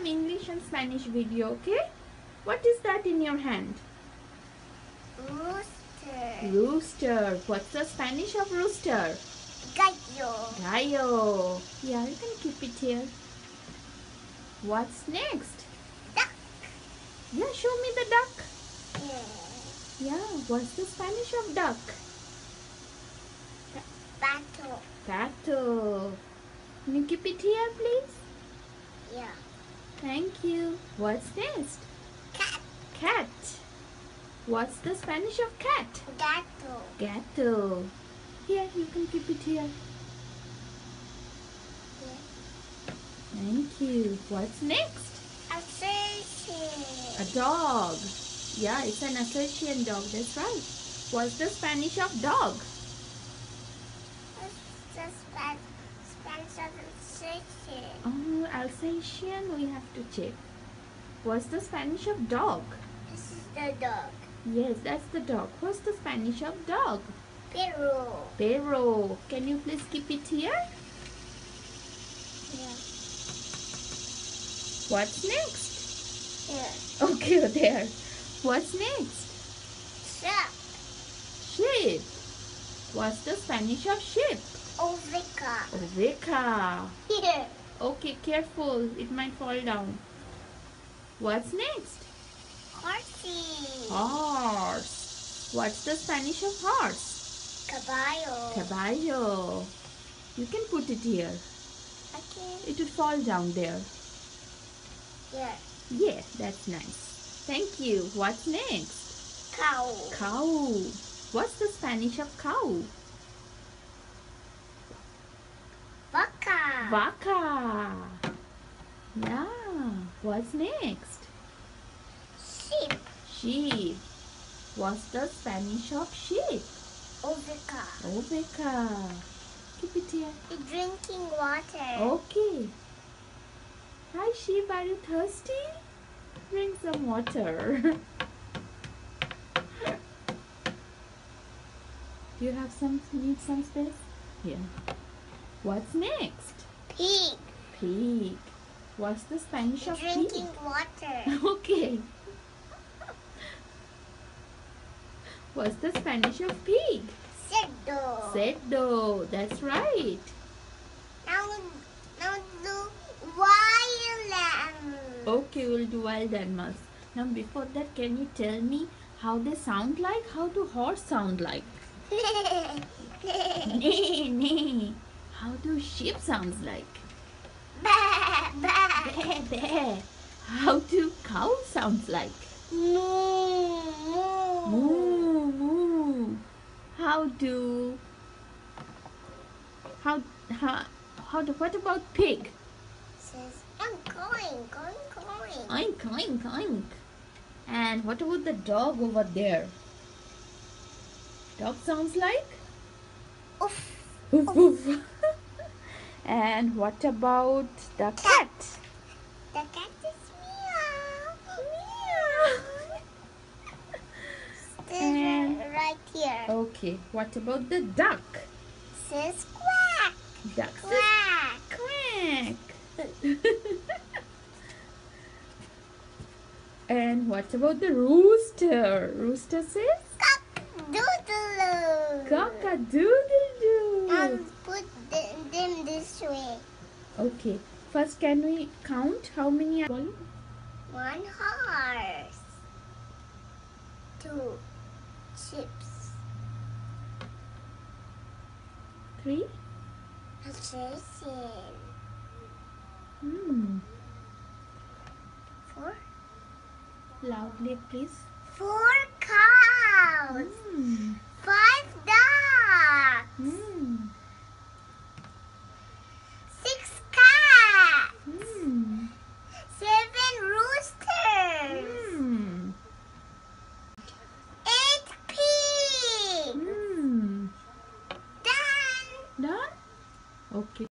some English and Spanish video, okay? What is that in your hand? Rooster. Rooster. What's the Spanish of rooster? Gallo. Gallo. Yeah, you can keep it here. What's next? Duck. Yeah, show me the duck. Yeah. Yeah, what's the Spanish of duck? Pato. Pato. Can you keep it here, please? Yeah. Thank you. What's next? Cat. Cat. What's the Spanish of cat? Gato. Gato. Here, you can keep it here. Yeah. Thank you. What's next? Associate. A dog. Yeah, it's an Alsatian dog. That's right. What's the Spanish of dog? The Spanish of associate. Oh, Alsatian. We have to check. What's the Spanish of dog? This is the dog. Yes, that's the dog. What's the Spanish of dog? Perro. Perro. Can you please keep it here? Yeah. What's next? Here. Okay, there. What's next? Shark. Sheep. What's the Spanish of sheep? Oveca. Oveca. Here. Okay, careful. It might fall down. What's next? Horsey. Horse. What's the Spanish of horse? Caballo. Caballo. You can put it here. Okay. It will fall down there. Here. Yeah, that's nice. Thank you. What's next? Cow. Cow. What's the Spanish of cow? Vaca. Vaca. Yeah. What's next? Sheep. Sheep. What's the Spanish of sheep? Oveca. Oveca. Keep it here. Drinking water. Okay. Hi sheep, are you thirsty? Drink some water. Do you have need some space? Here. What's next? Pig. Pig. What's the Spanish of pig? Drinking water. Okay. What's the Spanish of pig? Cerdo. Cerdo. That's right. Now do wild animals. Okay, we'll do wild animals. Now before that, can you tell me how they sound like? How do horse sound like? Neigh, neigh. How do sheep sounds like? Bah, bah. Bear, bear. How do cow sounds like? Moo, moo. Moo, moo. What about pig? Says, I'm going. Oink, oink, oink. And what about the dog over there? Dog sounds like? Oof. Woof, woof. And what about the cat? The cat is meow. And- Meow. Right here. Okay, what about the duck? Says quack. Duck says Quack. quack. And what about the rooster? Rooster says Cock-a-doodle-doo. cock-a-doodle-doo. Put them this way. Okay, first can we count how many are? 1 horse. 2 chips. 3? Assassin. 4 Loudly please. 4